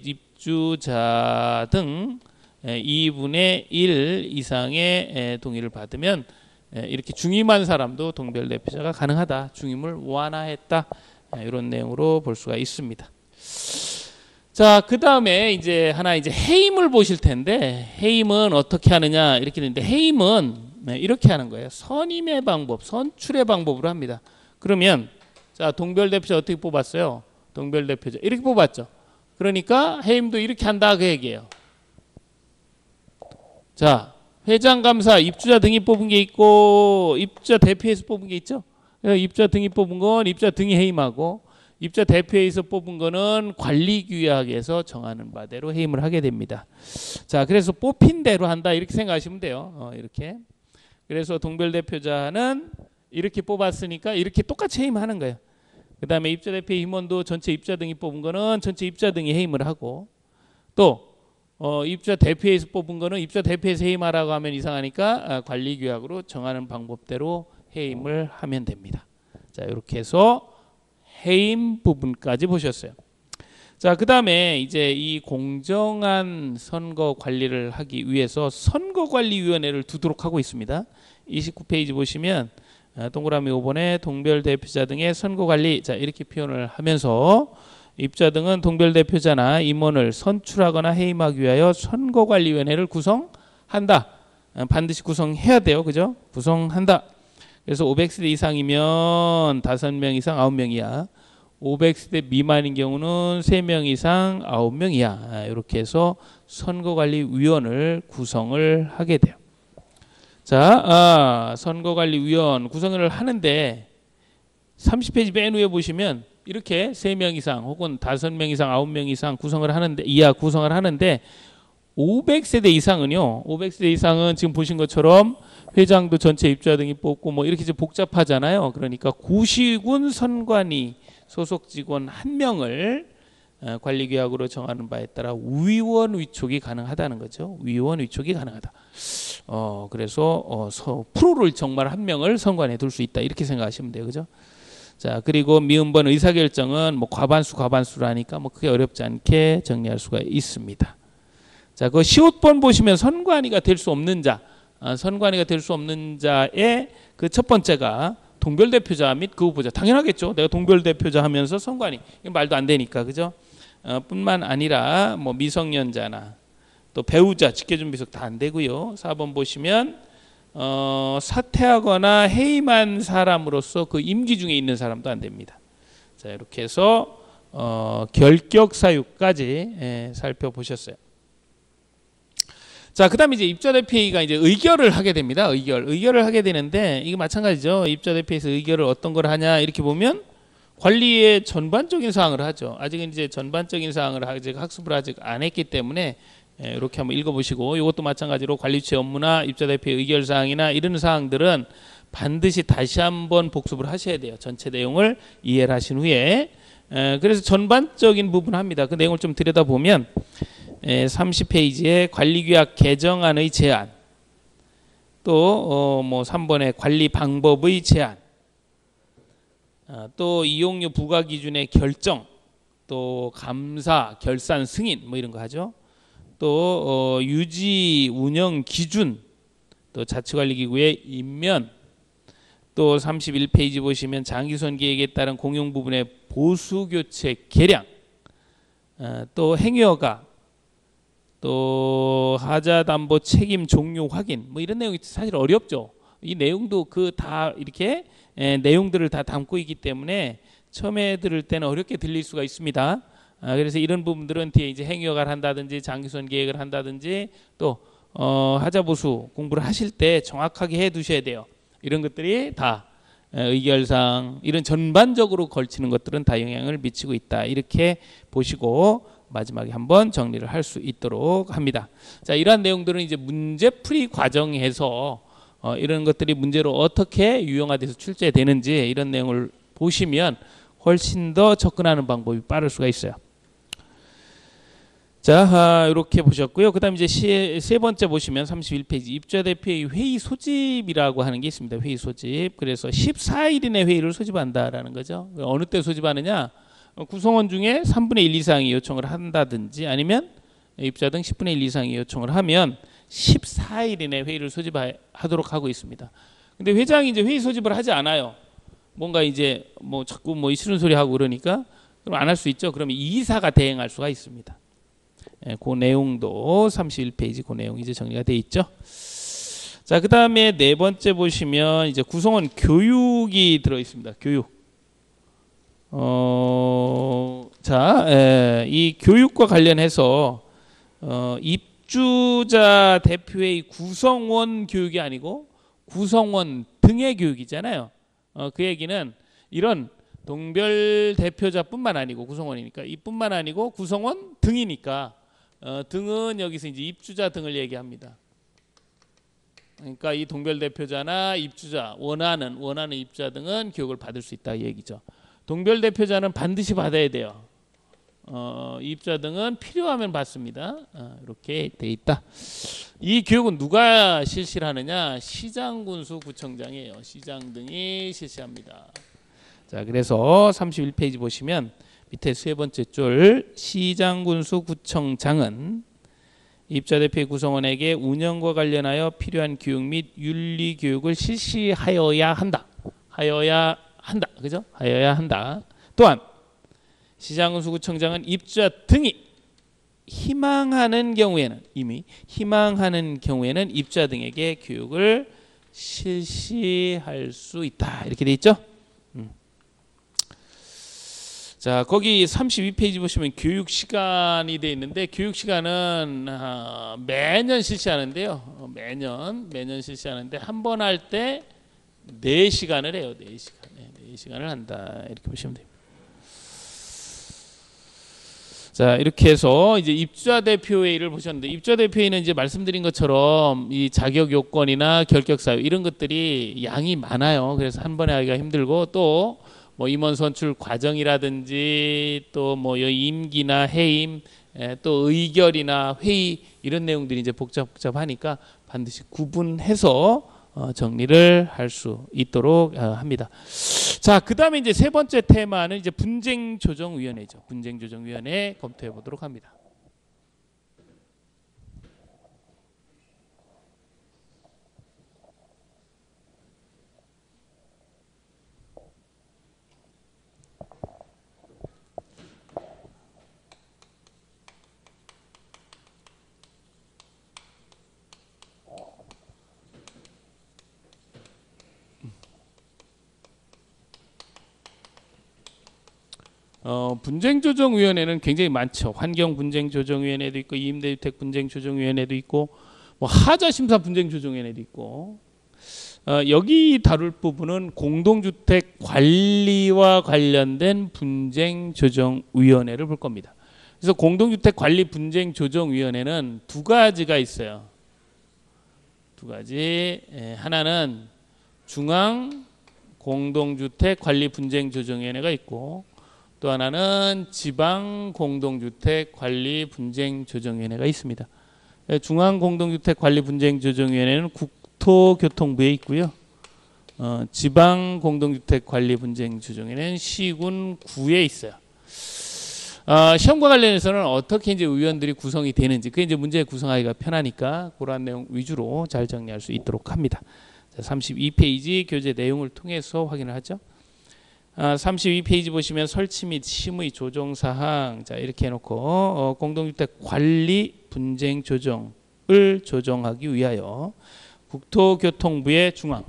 입주자 등 이분의 일 이상의 동의를 받으면 이렇게 중임한 사람도 동별대표자가 가능하다. 중임을 완화했다. 이런 내용으로 볼 수가 있습니다. 자, 그 다음에 이제 하나 이제 해임을 보실 텐데, 해임은 어떻게 하느냐 이렇게 되는데, 해임은 이렇게 하는 거예요. 선임의 방법, 선출의 방법으로 합니다. 그러면 자, 동별대표자 어떻게 뽑았어요? 동별대표자 이렇게 뽑았죠. 그러니까 해임도 이렇게 한다 그 얘기예요. 자, 회장, 감사, 입주자 등이 뽑은 게 있고 입주자 대표에서 뽑은 게 있죠. 입주자 등이 뽑은 건 입주자 등이 해임하고, 입주자 대표에서 뽑은 거는 관리규약에서 정하는 바대로 해임을 하게 됩니다. 자, 그래서 뽑힌 대로 한다 이렇게 생각하시면 돼요. 어, 이렇게. 그래서 동별대표자는 이렇게 뽑았으니까 이렇게 똑같이 해임하는 거예요. 그 다음에 입주자 대표 임원도 전체 입주자 등이 뽑은 거는 전체 입주자 등이 해임을 하고, 또 어, 입주자 대표에서 뽑은 거는 입주자 대표에서 해임하라고 하면 이상하니까 아, 관리규약으로 정하는 방법대로 해임을 하면 됩니다. 자, 이렇게 해서 해임 부분까지 보셨어요. 자, 그 다음에 이제 이 공정한 선거 관리를 하기 위해서 선거관리위원회를 두도록 하고 있습니다. 이십구 페이지 보시면 동그라미 오 번에 동별대표자 등의 선거관리, 자, 이렇게 표현을 하면서 입주자 등은 동별대표자나 임원을 선출하거나 해임하기 위하여 선거관리위원회를 구성한다. 반드시 구성해야 돼요. 그죠? 구성한다. 그래서 오백 세대 이상이면 다섯 명 이상 아홉 명이야. 오백 세대 미만인 경우는 세 명 이상 아홉 명이야. 이렇게 해서 선거관리위원을 구성을 하게 돼요. 자, 아, 선거관리위원 구성을 하는데 삼십 페이지 맨 위에 보시면 이렇게 세 명 이상 혹은 다섯 명 이상 아홉 명 이상 구성을 하는데, 이하 구성을 하는데 오백 세대 이상은요. 오백 세대 이상은 지금 보신 것처럼 회장도 전체 입주자 등이 뽑고 뭐 이렇게 좀 복잡하잖아요. 그러니까 구시군 선관위 소속 직원 한 명을 관리규약으로 정하는 바에 따라 위원 위촉이 가능하다는 거죠. 위원 위촉이 가능하다. 어, 그래서 어, 서, 프로를 정말 한 명을 선관위에 둘 수 있다. 이렇게 생각하시면 돼요. 그죠? 자, 그리고 미음번 의사결정은 뭐 과반수 과반수라니까 뭐 크게 어렵지 않게 정리할 수가 있습니다. 자, 그 십오 번 보시면 선관위가 될 수 없는 자, 아, 선관위가 될 수 없는 자의 그 첫 번째가 동별대표자 및 그 후보자. 당연하겠죠. 내가 동별대표자 하면서 선관위. 이건 말도 안 되니까. 그죠? 어, 뿐만 아니라 뭐 미성년자나 또 배우자, 직계준비석 다 안 되고요. 사 번 보시면 어, 사퇴하거나 해임한 사람으로서 그 임기 중에 있는 사람도 안 됩니다. 자, 이렇게 해서 어, 결격 사유까지 예, 살펴보셨어요. 자, 그다음에 이제 입주자대표회의가 이제 의결을 하게 됩니다. 의결, 의결을 하게 되는데 이거 마찬가지죠. 입주자대표회에서 의결을 어떤 걸 하냐 이렇게 보면 관리의 전반적인 사항을 하죠. 아직은 이제 전반적인 사항을 아직 학습을 아직 안 했기 때문에 예, 이렇게 한번 읽어보시고, 이것도 마찬가지로 관리처의 업무나 입주자대표의 의결 사항이나 이런 사항들은 반드시 다시 한번 복습을 하셔야 돼요. 전체 내용을 이해를 하신 후에. 에, 그래서 전반적인 부분 합니다. 그 내용을 좀 들여다보면 에, 삼십 페이지에 관리규약 개정안의 제안, 또 어, 뭐 삼 번에 관리 방법의 제안, 아, 또 이용료 부과 기준의 결정, 또 감사, 결산 승인 뭐 이런 거 하죠. 또 어, 유지 운영 기준, 또 자치관리기구의 임면, 또 삼십일 페이지 보시면 장기선 계획에 따른 공용 부분의 보수 교체 계량, 어, 또 행위허가, 또 하자 담보 책임 종료 확인 뭐 이런 내용이 사실 어렵죠. 이 내용도 그 다 이렇게 에, 내용들을 다 담고 있기 때문에 처음에 들을 때는 어렵게 들릴 수가 있습니다. 아, 그래서 이런 부분들은 뒤에 이제 행위허가를 한다든지 장기선 계획을 한다든지 또 어, 하자 보수 공부를 하실 때 정확하게 해 두셔야 돼요. 이런 것들이 다 의결상 이런 전반적으로 걸치는 것들은 다 영향을 미치고 있다. 이렇게 보시고 마지막에 한번 정리를 할 수 있도록 합니다. 자, 이러한 내용들은 이제 문제풀이 과정에서 어, 이런 것들이 문제로 어떻게 유형화돼서 출제되는지 이런 내용을 보시면 훨씬 더 접근하는 방법이 빠를 수가 있어요. 자, 아, 이렇게 보셨고요. 그 다음 이제 시, 세 번째 보시면 삼십일 페이지 입주자 대표의 회의 소집이라고 하는 게 있습니다. 회의 소집. 그래서 십사 일 이내 회의를 소집한다라는 거죠. 어느 때 소집하느냐? 구성원 중에 삼분의 일 이상이 요청을 한다든지 아니면 입주자 등 십분의 일 이상이 요청을 하면 십사 일 이내 회의를 소집하도록 하고 있습니다. 근데 회장이 이제 회의 소집을 하지 않아요. 뭔가 이제 뭐 자꾸 뭐 싫은 소리 하고 그러니까 그럼 안 할 수 있죠. 그러면 이사가 대행할 수가 있습니다. 예, 그 내용도 삼십일 페이지 그 내용 이제 정리가 돼 있죠. 자, 그 다음에 네 번째 보시면 이제 구성원 교육이 들어 있습니다. 교육. 어, 자, 예, 이 교육과 관련해서 어, 입주자 대표의 구성원 교육이 아니고 구성원 등의 교육이잖아요. 어, 그 얘기는 이런 동별 대표자뿐만 아니고 구성원이니까 이뿐만 아니고 구성원 등이니까 어, 등은 여기서 이제 입주자 등을 얘기합니다. 그러니까 이 동별 대표자나 입주자 원하는 원하는 입주자 등은 교육을 받을 수 있다 이 얘기죠. 동별 대표자는 반드시 받아야 돼요. 어, 입주자 등은 필요하면 받습니다. 어, 이렇게 돼 있다. 이 교육은 누가 실시를 하느냐? 시장군수 구청장이에요. 시장 등이 실시합니다. 자, 그래서 삼십일 페이지 보시면 밑에 세 번째 줄 시장군수 구청장은 입주자 대표의 구성원에게 운영과 관련하여 필요한 교육 및 윤리 교육을 실시하여야 한다. 하여야 한다. 그죠? 하여야 한다. 또한 시장군수 구청장은 입주자 등이 희망하는 경우에는 이미 희망하는 경우에는 입주자 등에게 교육을 실시할 수 있다. 이렇게 돼 있죠? 음. 자, 거기 삼십이 페이지 보시면 교육 시간이 돼 있는데 교육 시간은 아, 매년 실시하는데요. 매년 매년 실시하는데 한 번 할 때 네 시간을 해요. 네 시간. 네 시간을 한다. 이렇게 보시면 됩니다. 자, 이렇게 해서 이제 입주자 대표회의를 보셨는데 입주자 대표회의는 이제 말씀드린 것처럼 이 자격 요건이나 결격 사유 이런 것들이 양이 많아요. 그래서 한 번에 하기가 힘들고 또 뭐 임원 선출 과정이라든지 또 뭐 임기나 해임 또 의결이나 회의 이런 내용들이 이제 복잡 복잡하니까 반드시 구분해서 어, 정리를 할 수 있도록 어, 합니다. 자, 그 다음에 이제 세 번째 테마는 이제 분쟁조정위원회죠. 분쟁조정위원회 검토해 보도록 합니다. 어, 분쟁조정위원회는 굉장히 많죠. 환경분쟁조정위원회도 있고 임대주택 분쟁조정위원회도 있고 뭐 하자심사 분쟁조정위원회도 있고 어, 여기 다룰 부분은 공동주택 관리와 관련된 분쟁조정위원회를 볼 겁니다. 그래서 공동주택 관리 분쟁조정위원회는 두 가지가 있어요. 두 가지. 에, 하나는 중앙 공동주택 관리 분쟁조정위원회가 있고 또 하나는 지방 공동주택 관리 분쟁 조정위원회가 있습니다. 중앙 공동주택 관리 분쟁 조정위원회는 국토교통부에 있고요. 어, 지방 공동주택 관리 분쟁 조정위원회는 시군구에 있어요. 어, 시험과 관련해서는 어떻게 이제 의원들이 구성이 되는지 그게 이제 문제 구성하기가 편하니까 그러한 내용 위주로 잘 정리할 수 있도록 합니다. 자, 삼십이 페이지 교재 내용을 통해서 확인을 하죠. 아, 삼십이 페이지 보시면 설치 및 심의 조정 사항 자 이렇게 해놓고 어, 공동주택 관리 분쟁 조정을 조정하기 위하여 국토교통부의 중앙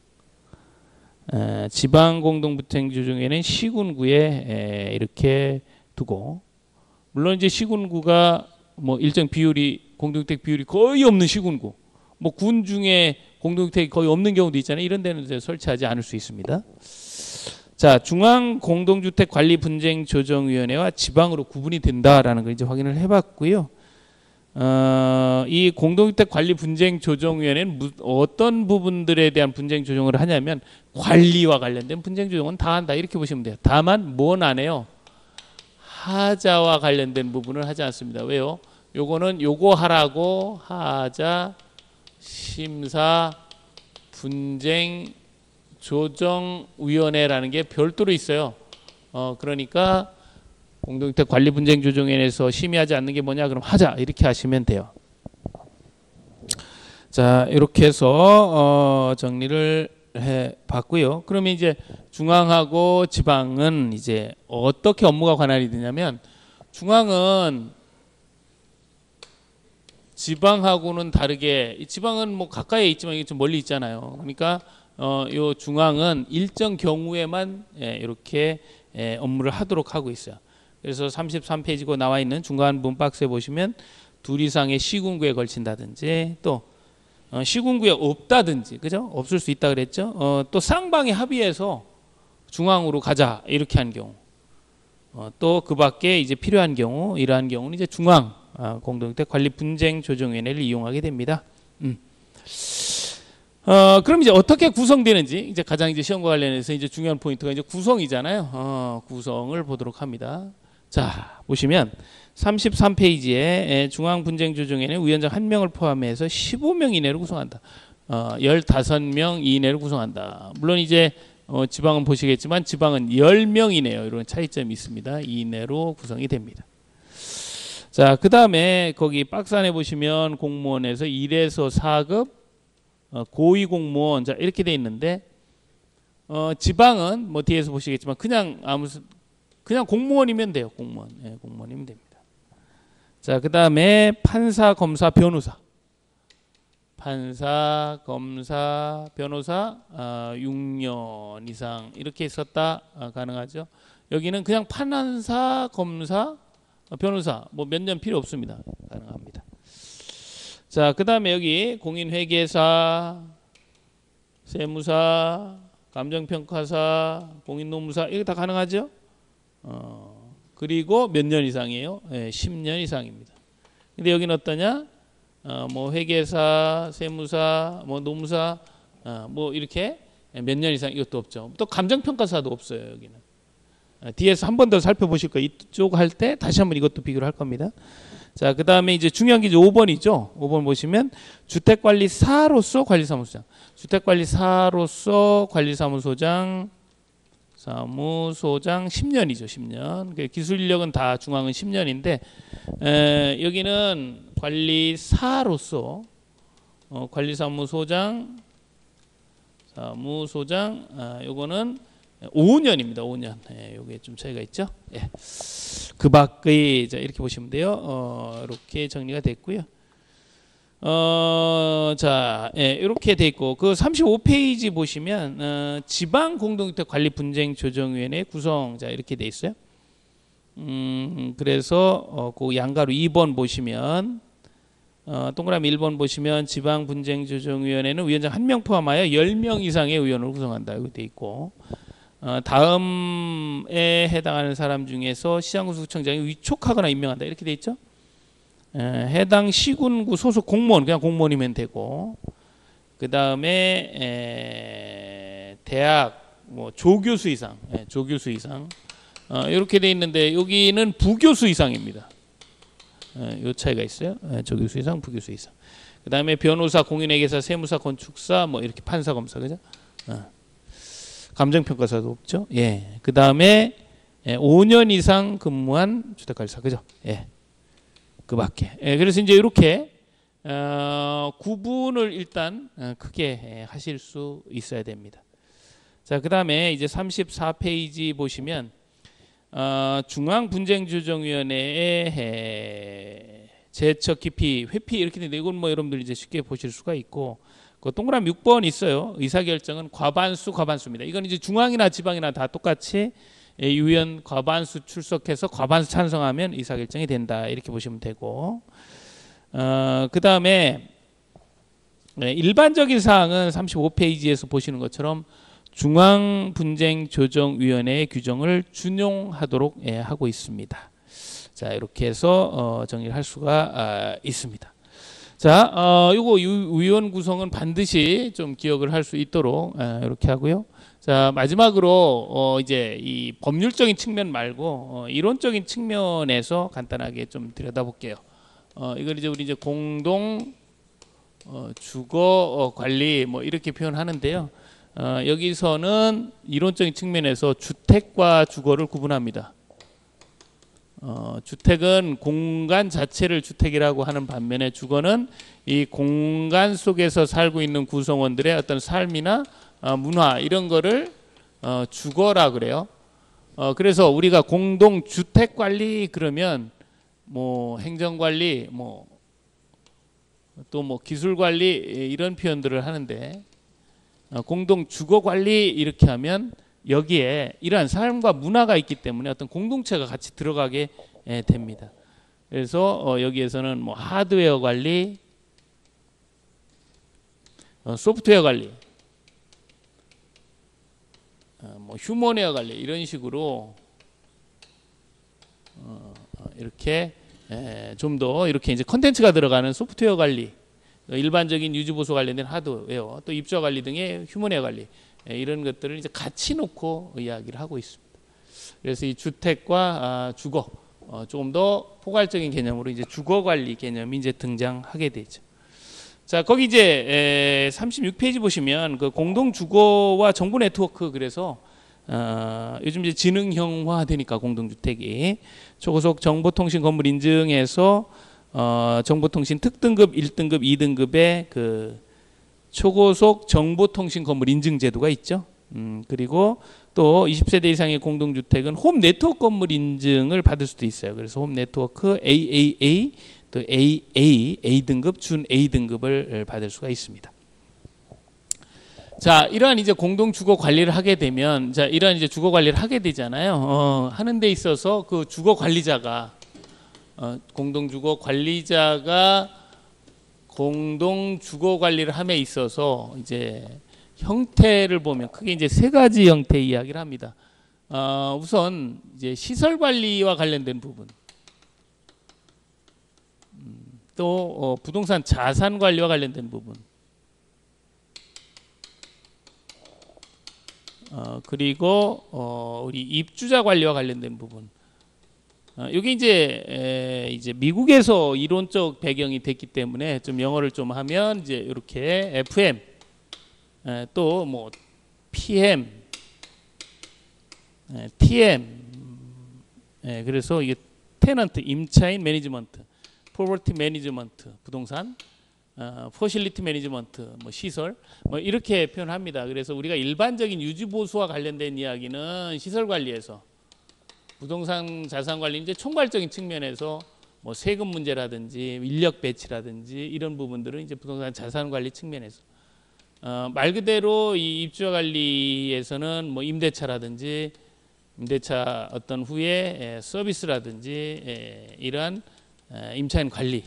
에, 지방 공동주택 조정에는 시군구에 에, 이렇게 두고 물론 이제 시군구가 뭐 일정 비율이 공동주택 비율이 거의 없는 시군구 뭐 군 중에 공동주택이 거의 없는 경우도 있잖아요. 이런 데는 이제 설치하지 않을 수 있습니다. 자, 중앙 공동주택 관리 분쟁 조정위원회와 지방으로 구분이 된다라는 걸 이제 확인을 해봤고요. 어, 이 공동주택 관리 분쟁 조정위원회는 무, 어떤 부분들에 대한 분쟁 조정을 하냐면 관리와 관련된 분쟁 조정은 다 한다 이렇게 보시면 돼요. 다만 뭔 안 해요? 하자와 관련된 부분을 하지 않습니다. 왜요? 요거는 요거 하라고 하자 심사 분쟁 조정위원회라는 게 별도로 있어요. 어, 그러니까 공동주택 관리 분쟁 조정위원회에서 심의하지 않는 게 뭐냐? 그럼 하자 이렇게 하시면 돼요. 자, 이렇게 해서 어, 정리를 해봤고요. 그러면 이제 중앙하고 지방은 이제 어떻게 업무가 관할이 되냐면 중앙은 지방하고는 다르게 지방은 뭐 가까이에 있지만 이게 좀 멀리 있잖아요. 그러니까 어, 요 중앙은 일정 경우에만 예, 이렇게 예, 업무를 하도록 하고 있어요. 그래서 삼십삼 페이지고 나와 있는 중간 부분 박스에 보시면 둘 이상의 시군구에 걸친다든지 또 어, 시군구에 없다든지 그죠? 없을 수 있다 그랬죠? 어, 또 쌍방이 합의해서 중앙으로 가자 이렇게 한 경우 어, 또 그 밖에 이제 필요한 경우 이러한 경우는 이제 중앙 아, 공동주택 관리 분쟁 조정위원회를 이용하게 됩니다. 음. 어, 그럼 이제 어떻게 구성되는지 이제 가장 이제 시험과 관련해서 이제 중요한 포인트가 이제 구성이잖아요. 어, 구성을 보도록 합니다. 자, 보시면 삼십삼 페이지에 중앙 분쟁 조정위원회는 위원장 한 명을 포함해서 십오 명 이내로 구성한다. 어, 십오 명 이내로 구성한다. 물론 이제 어, 지방은 보시겠지만 지방은 십 명 이내요. 이런 차이점이 있습니다. 이내로 구성이 됩니다. 자, 그 다음에 거기 박스 안에 보시면 공무원에서 일에서 사 급 어, 고위 공무원 자 이렇게 돼 있는데 어, 지방은 뭐 뒤에서 보시겠지만 그냥 아무 그냥 공무원이면 돼요. 공무원, 예, 공무원이면 됩니다. 자, 그 다음에 판사, 검사, 변호사, 판사, 검사, 변호사 어, 육 년 이상 이렇게 있었다 어, 가능하죠. 여기는 그냥 판사, 검사, 변호사 뭐 몇 년 필요 없습니다. 가능합니다. 자, 그 다음에 여기 공인회계사, 세무사, 감정평가사, 공인노무사 이거 다 가능하죠? 어, 그리고 몇 년 이상이에요? 네, 십 년 이상입니다. 근데 여기는 어떠냐? 어, 뭐 회계사, 세무사, 뭐 노무사, 어, 뭐 이렇게 몇 년 이상 이것도 없죠. 또 감정평가사도 없어요. 여기는. 어, 뒤에서 한 번 더 살펴보실 거예요. 이쪽 할 때 다시 한번 이것도 비교를 할 겁니다. 자, 그 다음에 이제 중요한 게 이제 오 번이죠. 오 번 보시면 주택관리사로서 관리사무소장, 주택관리사로서 관리사무소장, 사무소장 십 년이죠. 십 년. 기술 인력은 다 중앙은 십 년인데 에, 여기는 관리사로서 어, 관리사무소장, 사무소장, 아, 요거는 오 년입니다. 오 년. 예, 요게 좀 차이가 있죠. 예. 그 밖의 자 이렇게 보시면 돼요. 어, 이렇게 정리가 됐고요. 어, 자, 예, 이렇게 돼 있고 그 삼십오 페이지 보시면 어, 지방 공동주택 관리 분쟁 조정위원회 구성 자 이렇게 돼 있어요. 음, 그래서 어, 그 양가로 이 번 보시면 어, 동그라미 일 번 보시면 지방 분쟁 조정위원회는 위원장 한 명 포함하여 십 명 이상의 의원을 구성한다. 이렇게 돼 있고 어, 다음에 해당하는 사람 중에서 시장군수청장이 위촉하거나 임명한다 이렇게 돼 있죠. 에, 해당 시군구 소속 공무원 그냥 공무원이면 되고 그 다음에 대학 뭐 조교수 이상 에, 조교수 이상 어, 이렇게 돼 있는데 여기는 부교수 이상입니다. 에, 요 차이가 있어요. 에, 조교수 이상 부교수 이상 그 다음에 변호사 공인회계사 세무사 건축사 뭐 이렇게 판사 검사 그죠. 어. 감정평가사도 없죠. 예. 그 다음에 예, 오 년 이상 근무한 주택관리사 그죠? 예, 그밖에. 예, 그래서 이제 이렇게 어, 구분을 일단 어, 크게 예, 하실 수 있어야 됩니다. 자, 그다음에 이제 삼십사 페이지 보시면 어, 중앙분쟁조정위원회의 에, 제척 기피, 회피 이렇게 되는데 이건 뭐 여러분들 이제 쉽게 보실 수가 있고 그 동그라미 육 번 있어요. 의사결정은 과반수 과반수입니다. 이건 이제 중앙이나 지방이나 다 똑같이 위원 과반수 출석해서 과반수 찬성하면 의사결정이 된다 이렇게 보시면 되고 어, 그 다음에 일반적인 사항은 삼십오 페이지에서 보시는 것처럼 중앙분쟁조정위원회의 규정을 준용하도록 예, 하고 있습니다. 자, 이렇게 해서 어, 정리를 할 수가 아, 있습니다. 자, 어, 요거 위원 구성은 반드시 좀 기억을 할 수 있도록 아, 이렇게 하고요. 자, 마지막으로 어, 이제 이 법률적인 측면 말고 어, 이론적인 측면에서 간단하게 좀 들여다볼게요. 어, 이걸 이제 우리 이제 공동 어, 주거 어, 관리 뭐 이렇게 표현하는데요. 어, 여기서는 이론적인 측면에서 주택과 주거를 구분합니다. 어, 주택은 공간 자체를 주택이라고 하는 반면에 주거는 이 공간 속에서 살고 있는 구성원들의 어떤 삶이나 어, 문화 이런 거를 어, 주거라 그래요. 어, 그래서 우리가 공동 주택 관리 그러면 뭐 행정 관리 뭐 또 뭐 기술 관리 이런 표현들을 하는데 어, 공동 주거 관리 이렇게 하면 여기에 이러한 삶과 문화가 있기 때문에 어떤 공동체가 같이 들어가게 예, 됩니다. 그래서 어, 여기에서는 뭐 하드웨어 관리, 어, 소프트웨어 관리, 어, 뭐 휴먼웨어 관리 이런 식으로 어, 이렇게 예, 좀 더 이렇게 이제 컨텐츠가 들어가는 소프트웨어 관리, 일반적인 유지 보수 관련된 하드웨어, 또 입주자 관리 등의 휴먼웨어 관리 예, 이런 것들을 이제 같이 놓고 이야기를 하고 있습니다. 그래서 이 주택과 아, 주거 어, 조금 더 포괄적인 개념으로 이제 주거 관리 개념이 이제 등장하게 되죠. 자, 거기 이제 에, 삼십육 페이지 보시면 그 공동 주거와 정보 네트워크 그래서 어, 요즘 이제 지능형화 되니까 공동주택이 초고속 정보통신 건물 인증에서 어, 정보통신 특등급, 일 등급, 이 등급의 그 초고속 정보통신 건물 인증 제도가 있죠. 음, 그리고 또 이십 세대 이상의 공동주택은 홈 네트워크 건물 인증을 받을 수도 있어요. 그래서 홈 네트워크 에이에이에이 또 에이에이, A 등급, 준 A 등급을 받을 수가 있습니다. 자, 이러한 이제 공동 주거 관리를 하게 되면, 자, 이러한 이제 주거 관리를 하게 되잖아요. 어, 하는 데 있어서 그 주거 관리자가, 어, 공동 주거 관리자가 공동 주거 관리를 함에 있어서 이제 형태를 보면 크게 이제 세 가지 형태 이야기를 합니다. 어, 우선 이제 시설 관리와 관련된 부분, 음, 또 어, 부동산 자산 관리와 관련된 부분, 어, 그리고 어, 우리 입주자 관리와 관련된 부분. 어, 이게 이제 에, 이제 미국에서 이론적 배경이 됐기 때문에 좀 영어를 좀 하면 이제 이렇게 에프엠 또 뭐 피엠, 에, 티엠, 에, 그래서 이게 테넌트, 임차인 매니지먼트, 포버티 매니지먼트, 부동산, 어, 포실리티 매니지먼트, 뭐 시설, 뭐 이렇게 표현합니다. 그래서 우리가 일반적인 유지 보수와 관련된 이야기는 시설 관리에서, 부동산 자산 관리 이제 총괄적인 측면에서 뭐 세금 문제라든지 인력 배치라든지 이런 부분들은 이제 부동산 자산 관리 측면에서, 어, 말 그대로 이 입주자 관리에서는 뭐 임대차라든지 임대차 어떤 후에 에, 서비스라든지 에, 이러한 에, 임차인 관리,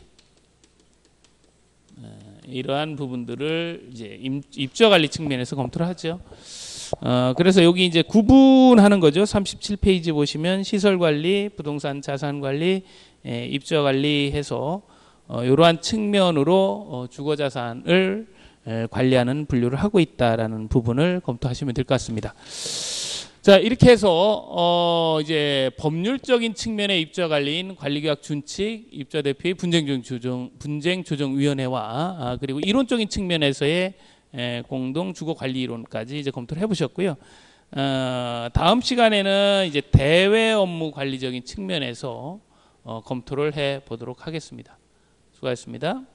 에, 이러한 부분들을 이제 임, 입주자 관리 측면에서 검토를 하죠. 어, 그래서 여기 이제 구분하는 거죠. 삼십칠 페이지 보시면 시설 관리, 부동산 자산 관리, 에, 입주자 관리해서 어, 이러한 측면으로 어, 주거 자산을 에, 관리하는 분류를 하고 있다라는 부분을 검토하시면 될 것 같습니다. 자, 이렇게 해서 어, 이제 법률적인 측면의 입주자 관리인 관리계약 준칙, 입주자 대표의 분쟁 조정 분쟁 조정 위원회와 아, 그리고 이론적인 측면에서의 에, 공동 주거 관리 이론까지 이제 검토를 해보셨고요. 어, 다음 시간에는 이제 대외 업무 관리적인 측면에서 어, 검토를 해 보도록 하겠습니다. 수고하셨습니다.